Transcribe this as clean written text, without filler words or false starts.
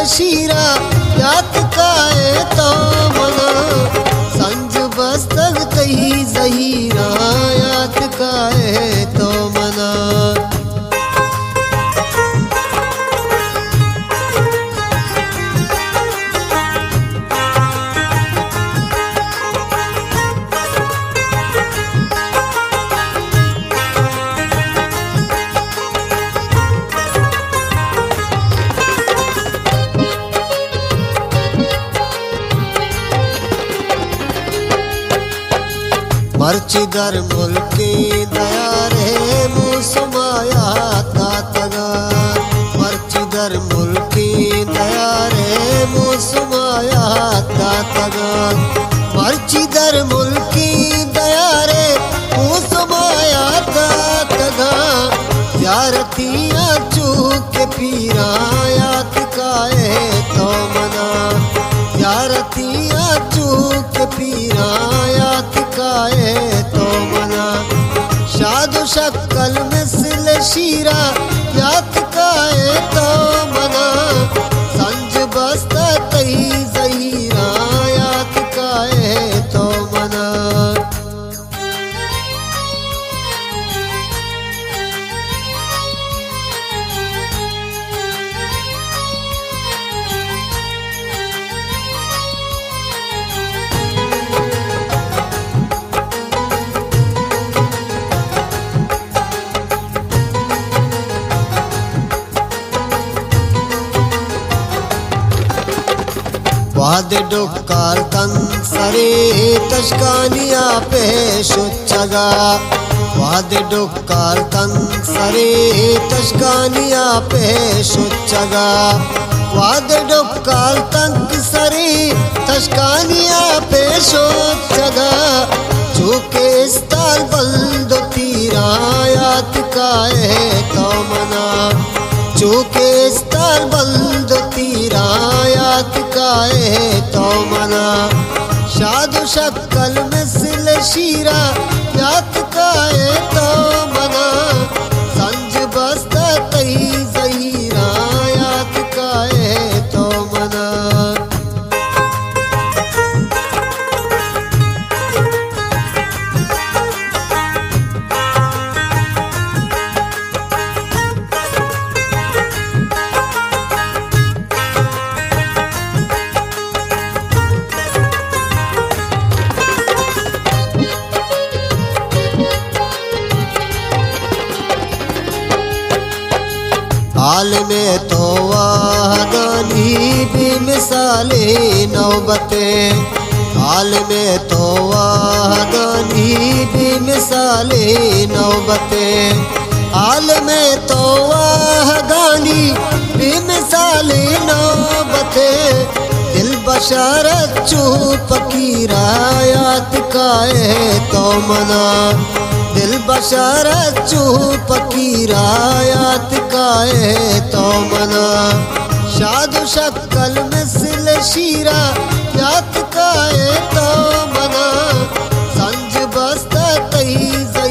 शीरा यात काए तो मना संज बस्तग तही जहीरा यात काए तो मना मर्चिदर मुल्के दया रे मुसमाया तातगा मर्चिदर मुल्के दया रे मुसमाया तातगा मर्चिदर मुल्के दया रे मुसमाया तातगा यारतिया चूक पीरा यात काए तो मना यारतिया चूक पीरा यात काए तो मना शादो शक्ल मिसल शीरा यात काए तो मना संज बस्ता तही जहीरा यात काए तो मना वादे डुक्कार तन सरे तशकानिया पेशुच्चगा वादे डुक्कार तन सरे तशकानिया पेशुच्चगा वादे डुक्कार तन सरे तशकानिया पेशुच्चगा चूके इस्ताल बंद तीरा यात काए तो मना चूके इस्ताल बंद तीरा यात काए तो मना शादो शक्ल मिसल शीरा यात काए तो मना संज बस्ता तही जहीरा यात काए तो मना हाल में तो वाहदानी भी मिसाले नौबते हाल में तो वाहदानी भी मिसाले नौबते हाल में तो वाहदानी भी मिसाले नौबते दिल बशारत चूप की रायात काए तो मना दिल बशारत चूप की रायात काए तो मना शादो शक्ल मिसल शीरा यात काए तो मना संज बस्ता तही